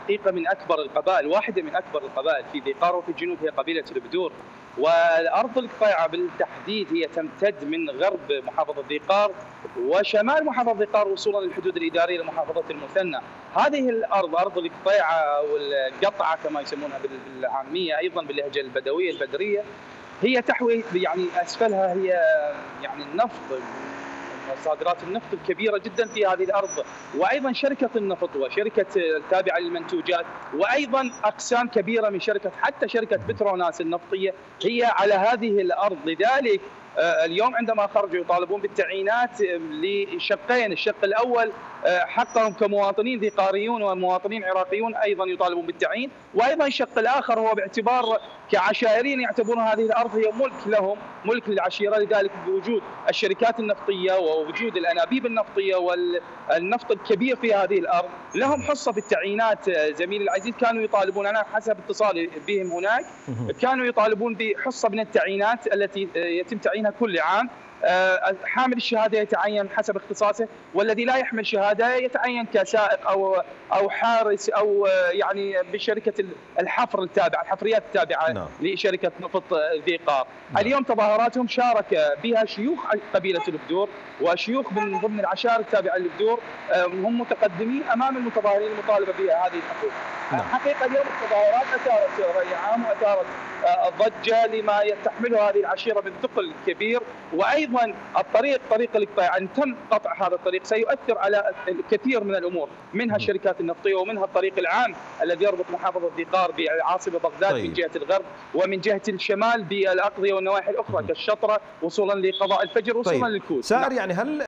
الحقيقة من أكبر القبائل، واحدة من أكبر القبائل في ذي قار، وفي الجنوب هي قبيلة البدور. والأرض القطيعة بالتحديد هي تمتد من غرب محافظة ذي قار وشمال محافظة ذي قار وصولا للحدود الإدارية لمحافظة المثنى. هذه الأرض، أرض القطيعة أو القطعة كما يسمونها بالعامية أيضا باللهجة البدوية البدرية، هي تحوي يعني أسفلها هي يعني النفط، صادرات النفط الكبيرة جدا في هذه الأرض، وأيضا شركة النفط وشركة التابعة للمنتوجات، وأيضا أقسام كبيرة من حتى شركة بتروناس النفطية هي على هذه الأرض. لذلك اليوم عندما خرجوا يطالبون بالتعيينات لشقين، الشق الأول حقهم كمواطنين ذي قاريون ومواطنين عراقيون أيضا يطالبون بالتعيين، وأيضا الشق الآخر هو باعتبار كعشائريين يعتبرون هذه الأرض هي ملك لهم، ملك للعشيرة. لذلك بوجود الشركات النفطية ووجود الأنابيب النفطية والنفط الكبير في هذه الأرض لهم حصة في التعيينات. زميلي العزيز كانوا يطالبون، أنا حسب اتصالي بهم هناك كانوا يطالبون بحصة من التعيينات التي يتم تعيينها كل عام. حامل الشهاده يتعين حسب اختصاصه، والذي لا يحمل شهاده يتعين كسائق او حارس او يعني بشركه الحفر التابعه، الحفريات التابعه لشركه نفط ذي قار. اليوم تظاهراتهم شارك بها شيوخ قبيله البدور وشيوخ من ضمن العشائر التابعه للبدور، هم متقدمين امام المتظاهرين المطالبه بها هذه الحقوق. حقيقه اليوم التظاهرات اثارت راي عام واثارت ضجه لما تحمله هذه العشيره من ثقل كبير، وايضا طريق القطيع ان تم قطع هذا الطريق سيؤثر على الكثير من الامور، منها الشركات النفطيه ومنها الطريق العام الذي يربط محافظه ذي قار بالعاصمه بغداد من جهه الغرب، ومن جهه الشمال بالاقضيه والنواحي الاخرى كالشطره وصولا لقضاء الفجر وصولا للكوت. سائر يعني هل